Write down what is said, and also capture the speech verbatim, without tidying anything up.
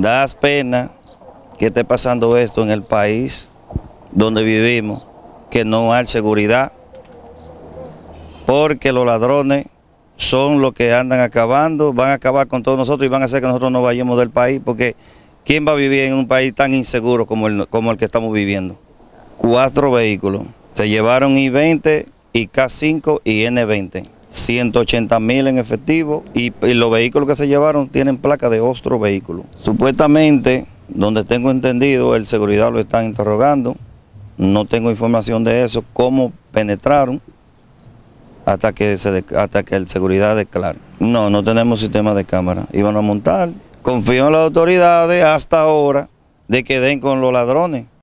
Das pena que esté pasando esto en el país donde vivimos, que no hay seguridad, porque los ladrones son los que andan acabando, van a acabar con todos nosotros y van a hacer que nosotros no vayamos del país, porque ¿quién va a vivir en un país tan inseguro como el, como el que estamos viviendo? Cuatro vehículos, se llevaron I veinte, I K cinco y N veinte, ciento ochenta mil en efectivo y, y los vehículos que se llevaron tienen placa de otro vehículo. Supuestamente, donde tengo entendido, el seguridad lo están interrogando, no tengo información de eso, cómo penetraron hasta que, se, hasta que el seguridad declare. No, no tenemos sistema de cámara, iban a montar. Confío en las autoridades hasta ahora de que den con los ladrones.